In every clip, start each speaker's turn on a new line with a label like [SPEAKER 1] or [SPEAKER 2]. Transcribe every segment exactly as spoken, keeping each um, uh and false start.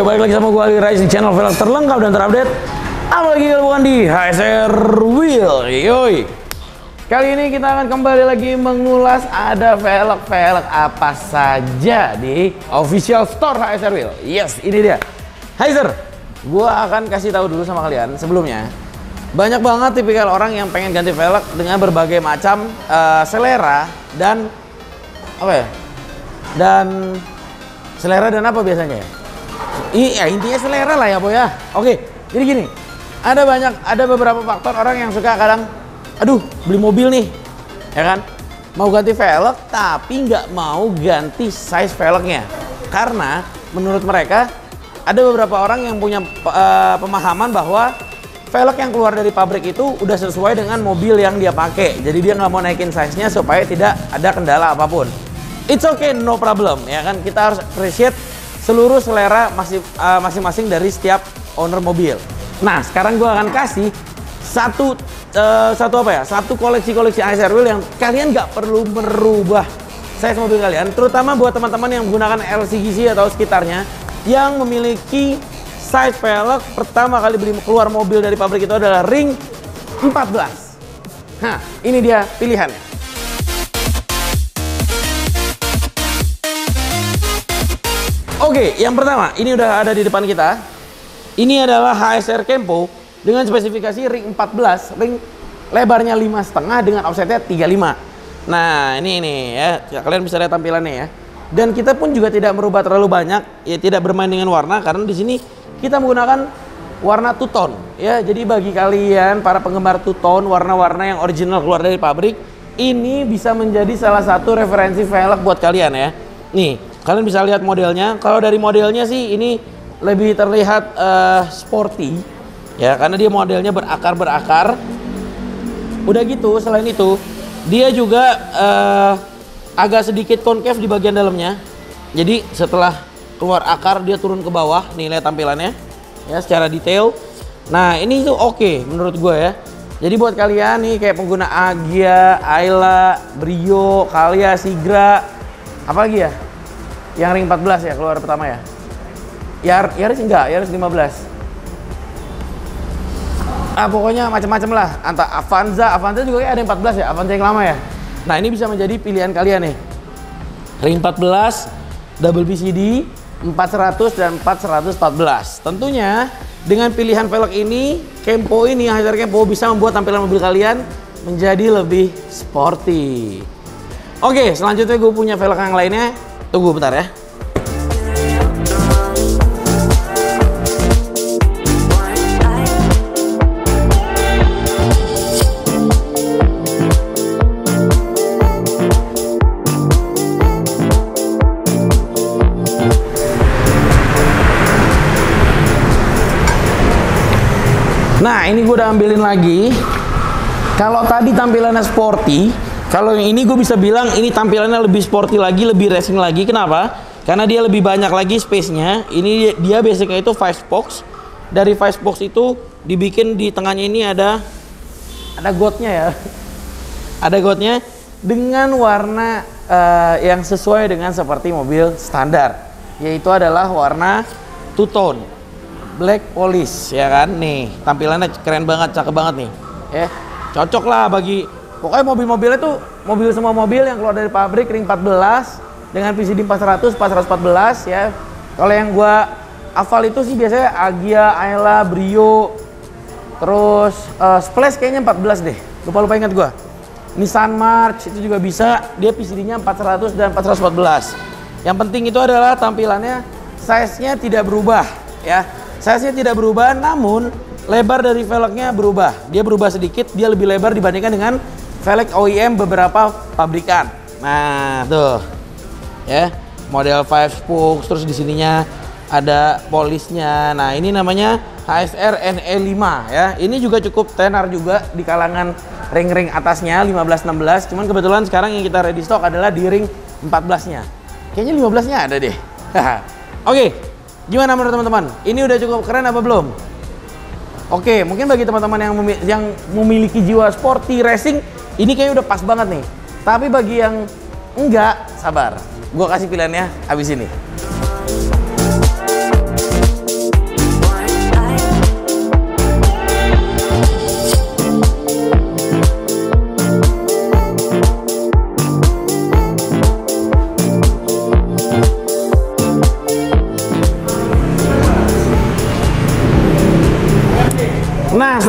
[SPEAKER 1] balik lagi sama gue Ali Rais di channel velg terlengkap dan terupdate. Apalagi kalau bukan di H S R Wheel. Yoi. Kali ini kita akan kembali lagi mengulas ada velg-velg apa saja di official store H S R Wheel. Yes, ini dia. Hai sir, gue akan kasih tahu dulu sama kalian sebelumnya. Banyak banget tipikal orang yang pengen ganti velg dengan berbagai macam uh, selera dan apa ya? Dan selera dan apa biasanya ya? Iya, intinya selera lah ya boy ya. Oke, jadi gini, ada banyak, ada beberapa faktor orang yang suka kadang, aduh beli mobil nih, ya kan, mau ganti velg tapi nggak mau ganti size velgnya, karena menurut mereka ada beberapa orang yang punya uh, pemahaman bahwa velg yang keluar dari pabrik itu udah sesuai dengan mobil yang dia pakai, jadi dia nggak mau naikin size-nya supaya tidak ada kendala apapun. It's okay, no problem, ya kan, kita harus appreciate seluruh selera masing-masing uh, dari setiap owner mobil. Nah, sekarang gue akan kasih satu uh, satu apa ya? Satu koleksi-koleksi H S R Wheel yang kalian nggak perlu merubah size mobil kalian, terutama buat teman-teman yang menggunakan L C G C atau sekitarnya yang memiliki size velg pertama kali beli keluar mobil dari pabrik itu adalah ring empat belas. Nah, ini dia pilihannya. Oke, yang pertama, ini udah ada di depan kita. Ini adalah H S R Kempo dengan spesifikasi ring empat belas, ring lebarnya lima koma lima dengan offsetnya tiga puluh lima. Nah, ini nih ya, kalian bisa lihat tampilannya ya. Dan kita pun juga tidak merubah terlalu banyak, ya tidak bermain dengan warna karena di sini kita menggunakan warna two tone ya. Jadi bagi kalian para penggemar two tone, warna-warna yang original keluar dari pabrik, ini bisa menjadi salah satu referensi velg buat kalian ya. Nih, kalian bisa lihat modelnya. Kalau dari modelnya sih ini lebih terlihat uh, sporty ya, karena dia modelnya berakar-berakar. Udah gitu, selain itu dia juga uh, agak sedikit concave di bagian dalamnya. Jadi setelah keluar akar dia turun ke bawah. Nih lihat tampilannya ya secara detail. Nah, ini tuh oke okay, menurut gue ya. Jadi buat kalian nih kayak pengguna Agya, Ayla, Brio, Calya, Sigra, apa lagi ya? Yang ring empat belas ya keluar pertama ya. Yar, Yaris enggak, Yaris lima belas. Ah, pokoknya macam-macam lah. Antara Avanza, Avanza juga kayak ada empat belas ya, Avanza yang lama ya. Nah, ini bisa menjadi pilihan kalian nih. Ring empat belas, double B C D, empat seratus dan empat seratus empat belas. Tentunya dengan pilihan velg ini, Kempo ini, H S R Kempo bisa membuat tampilan mobil kalian menjadi lebih sporty. Oke, selanjutnya gue punya velg yang lainnya. Tunggu bentar ya. Nah, ini gue udah ambilin lagi. Kalau tadi tampilannya sporty, kalau yang ini gue bisa bilang ini tampilannya lebih sporty lagi, lebih racing lagi. Kenapa? Karena dia lebih banyak lagi space-nya. Ini dia basicnya itu five spokes. Dari five spokes itu dibikin di tengahnya ini ada ada gotnya ya. Ada gotnya dengan warna uh, yang sesuai dengan seperti mobil standar, yaitu adalah warna two tone, black polish ya kan. Nih tampilannya keren banget, cakep banget nih. Ya, cocok lah bagi pokoknya mobil-mobilnya tuh mobil semua mobil yang keluar dari pabrik ring empat belas dengan P C D empat seratus, empat seratus empat belas ya. Kalau yang gua hafal itu sih biasanya Agya, Ayla, Brio, terus uh, Splash kayaknya empat belas deh. Lupa-lupa ingat gua. Nissan March itu juga bisa, dia P C D-nya empat seratus dan empat seratus empat belas. Yang penting itu adalah tampilannya, size-nya tidak berubah ya. Size-nya tidak berubah, namun lebar dari velgnya berubah. Dia berubah sedikit, dia lebih lebar dibandingkan dengan velg O E M beberapa pabrikan. Nah, tuh. Ya, model five spokes, terus di sininya ada polisnya. Nah, ini namanya H S R N E lima ya. Ini juga cukup tenar juga di kalangan ring-ring atasnya lima belas enam belas. Cuman kebetulan sekarang yang kita ready stock adalah di ring empat belas-nya. Kayaknya lima belas-nya ada deh. Oke. Gimana menurut teman-teman? Ini udah cukup keren apa belum? Oke, mungkin bagi teman-teman yang, memi yang memiliki jiwa sporty racing, ini kayaknya udah pas banget nih. Tapi bagi yang enggak, sabar. Gue kasih pilihannya habis ini.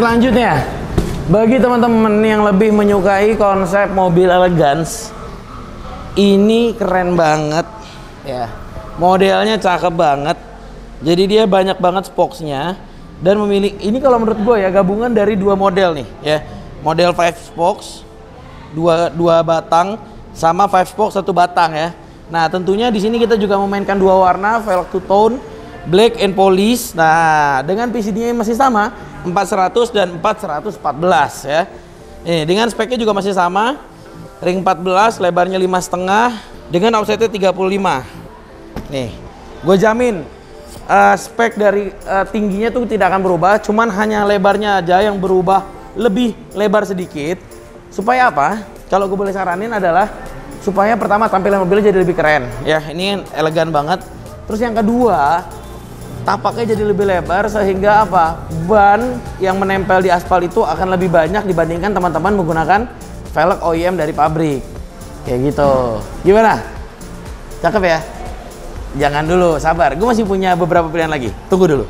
[SPEAKER 1] selanjutnya, bagi teman-teman yang lebih menyukai konsep mobil elegans, ini keren banget ya. Modelnya cakep banget. Jadi dia banyak banget spokesnya dan memiliki ini kalau menurut gue ya gabungan dari dua model nih ya. Model five spokes, dua dua batang sama five spokes satu batang ya. Nah, tentunya di sini kita juga memainkan dua warna, velg two tone, black and polish. Nah, dengan P C D-nya masih sama, empat seratus dan empat seratus empat belas ya. Ini dengan speknya juga masih sama. Ring empat belas, lebarnya lima koma lima dengan offsetnya tiga puluh lima. Nih, gue jamin uh, spek dari uh, tingginya tuh tidak akan berubah, cuman hanya lebarnya aja yang berubah lebih lebar sedikit. Supaya apa? Kalau gue boleh saranin adalah supaya pertama tampilan mobilnya jadi lebih keren ya, ini elegan banget. Terus yang kedua, tapaknya jadi lebih lebar sehingga apa, ban yang menempel di aspal itu akan lebih banyak dibandingkan teman-teman menggunakan velg O E M dari pabrik kayak gitu. Gimana, cakep ya? Jangan dulu, sabar, gue masih punya beberapa pilihan lagi, tunggu dulu.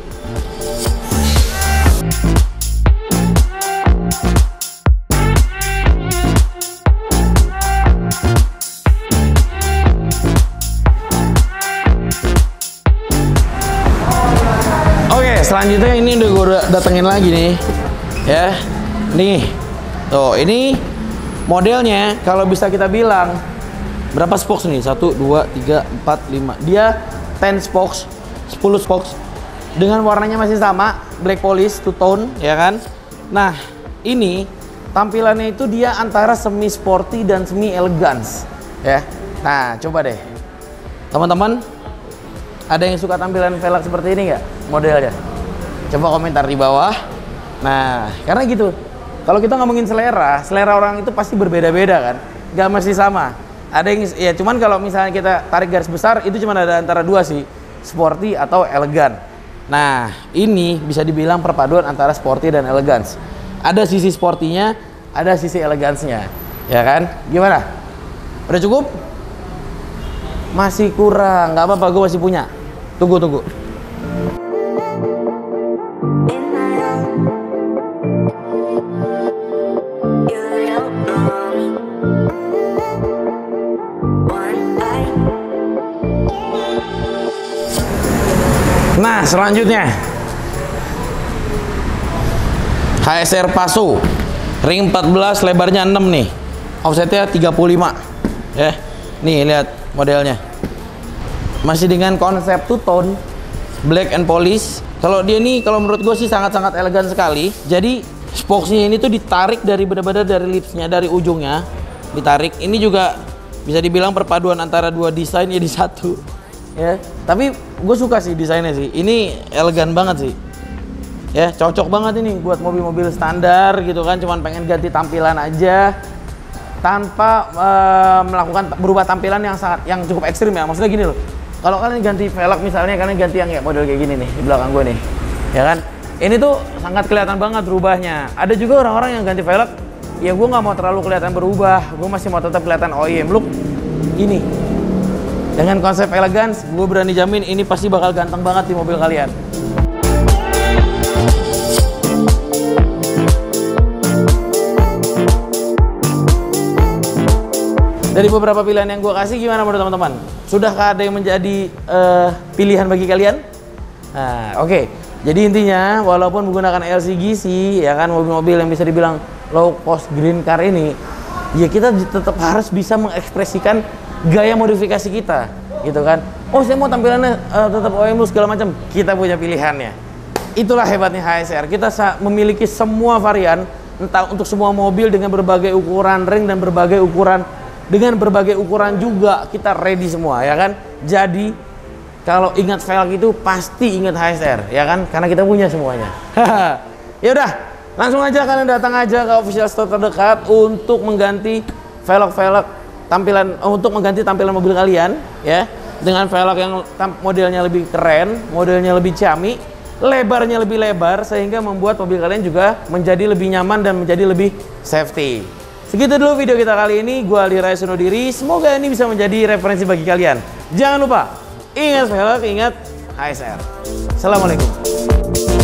[SPEAKER 1] Selanjutnya ini udah gue datengin lagi nih ya. Nih tuh, ini modelnya kalau bisa kita bilang berapa spokes nih, satu, dua, tiga, empat, lima, dia ten spokes, sepuluh spokes dengan warnanya masih sama, black polish two tone ya kan. Nah, ini tampilannya itu dia antara semi sporty dan semi elegance ya. Nah, coba deh teman-teman, ada yang suka tampilan velg seperti ini nggak modelnya? Coba komentar di bawah. Nah, karena gitu, kalau kita ngomongin selera, selera orang itu pasti berbeda-beda kan, nggak mesti sama. Ada yang ya, cuman kalau misalnya kita tarik garis besar itu cuma ada antara dua sih, sporty atau elegan. Nah, ini bisa dibilang perpaduan antara sporty dan elegance. Ada sisi sportinya, ada sisi elegansnya, ya kan? Gimana? Udah cukup? Masih kurang, nggak apa-apa, gue masih punya. Tunggu, tunggu. Nah, selanjutnya H S R Passo ring empat belas, lebarnya enam nih, offsetnya tiga puluh lima ya. Nih lihat modelnya, masih dengan konsep two tone, black and polish. Kalau dia nih, kalau menurut gue sih sangat-sangat elegan sekali. Jadi spokesnya ini tuh ditarik dari benar-benar dari lipsnya, dari ujungnya ditarik. Ini juga bisa dibilang perpaduan antara dua desain jadi satu ya. Tapi gue suka sih desainnya sih, ini elegan banget sih ya, cocok banget ini buat mobil-mobil standar gitu kan, cuman pengen ganti tampilan aja tanpa uh, melakukan berubah tampilan yang sangat yang cukup ekstrim ya. Maksudnya gini loh, kalau kalian ganti velg misalnya, kalian ganti yang kayak model kayak gini nih di belakang gue nih ya kan, ini tuh sangat kelihatan banget berubahnya. Ada juga orang-orang yang ganti velg, ya gue nggak mau terlalu kelihatan berubah, gue masih mau tetap kelihatan O E M look ini. Dengan konsep elegans, gue berani jamin ini pasti bakal ganteng banget di mobil kalian. Dari beberapa pilihan yang gue kasih, gimana menurut teman-teman? Sudahkah ada yang menjadi uh, pilihan bagi kalian? Nah, oke. Okay. Jadi intinya, walaupun menggunakan L C G C, ya kan, mobil-mobil yang bisa dibilang low cost green car ini, ya kita tetap harus bisa mengekspresikan gaya modifikasi kita, gitu kan. Oh, saya mau tampilannya uh, tetap O E M segala macam, kita punya pilihannya. Itulah hebatnya H S R, kita memiliki semua varian, entah untuk semua mobil dengan berbagai ukuran ring dan berbagai ukuran, dengan berbagai ukuran juga kita ready semua, ya kan. Jadi kalau ingat velg itu pasti ingat H S R, ya kan, karena kita punya semuanya. Ya udah, langsung aja kalian datang aja ke official store terdekat untuk mengganti velg-velg tampilan, untuk mengganti tampilan mobil kalian ya, dengan velg yang modelnya lebih keren, modelnya lebih ciamik, lebarnya lebih lebar, sehingga membuat mobil kalian juga menjadi lebih nyaman dan menjadi lebih safety. Segitu dulu video kita kali ini. Gua Aldi Raya undur diri, semoga ini bisa menjadi referensi bagi kalian. Jangan lupa ingat velg, ingat H S R. Assalamualaikum.